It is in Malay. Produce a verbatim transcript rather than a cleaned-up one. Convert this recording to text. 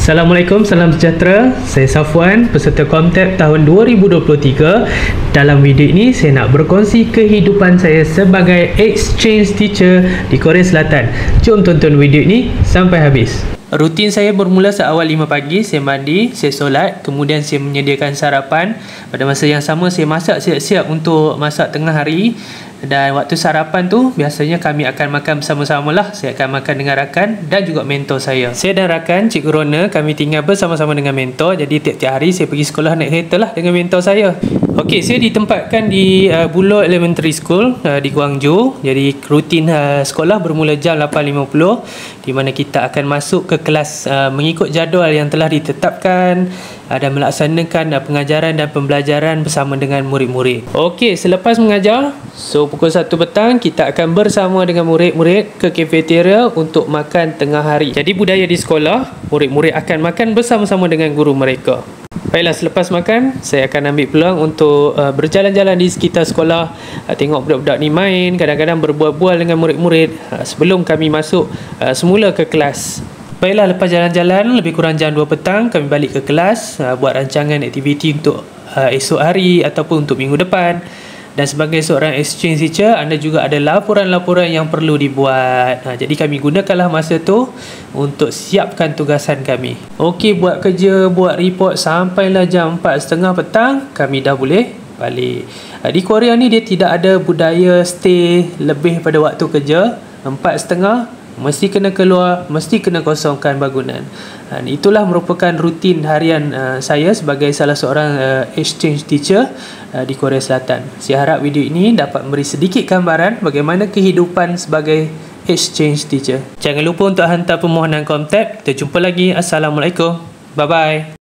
Assalamualaikum, salam sejahtera. Saya Safwan, peserta Comtech tahun dua ribu dua puluh tiga. Dalam video ini saya nak berkongsi kehidupan saya sebagai exchange teacher di Korea Selatan. Jom tonton video ini sampai habis. Rutin saya bermula seawal lima pagi, saya mandi, saya solat, kemudian saya menyediakan sarapan. Pada masa yang sama saya masak siap-siap untuk masak tengah hari. Dan waktu sarapan tu biasanya kami akan makan bersama-sama lah. Saya akan makan dengan rakan dan juga mentor saya. Saya dan rakan Cikgu Rona, kami tinggal bersama-sama dengan mentor. Jadi tiap-tiap hari saya pergi sekolah naik kereta lah dengan mentor saya. Okey, saya ditempatkan di uh, Buloh Elementary School uh, di Gwangju. Jadi rutin uh, sekolah bermula jam lapan lima puluh, di mana kita akan masuk ke kelas uh, mengikut jadual yang telah ditetapkan uh, dan melaksanakan uh, pengajaran dan pembelajaran bersama dengan murid-murid. Okey, selepas mengajar, so pukul satu petang kita akan bersama dengan murid-murid ke cafeteria untuk makan tengah hari. Jadi budaya di sekolah, murid-murid akan makan bersama-sama dengan guru mereka. Baiklah, selepas makan, saya akan ambil peluang untuk uh, berjalan-jalan di sekitar sekolah, uh, tengok budak-budak ni main, kadang-kadang berbual-bual dengan murid-murid uh, sebelum kami masuk uh, semula ke kelas. Baiklah, lepas jalan-jalan lebih kurang jam dua petang, kami balik ke kelas, uh, buat rancangan aktiviti untuk uh, esok hari ataupun untuk minggu depan. Dan sebagai seorang exchange teacher, anda juga ada laporan-laporan yang perlu dibuat. Ha, jadi kami gunakanlah masa tu untuk siapkan tugasan kami. Okey, buat kerja, buat report sampailah jam empat tiga puluh petang, kami dah boleh balik. Ha, di Korea ni dia tidak ada budaya stay lebih pada waktu kerja. Empat setengah mesti kena keluar, mesti kena kosongkan bangunan. Ha, itulah merupakan rutin harian uh, saya sebagai salah seorang uh, exchange teacher uh, di Korea Selatan. Saya harap video ini dapat memberi sedikit gambaran bagaimana kehidupan sebagai exchange teacher. Jangan lupa untuk hantar permohonan kontak. Kita jumpa lagi. Assalamualaikum. Bye bye.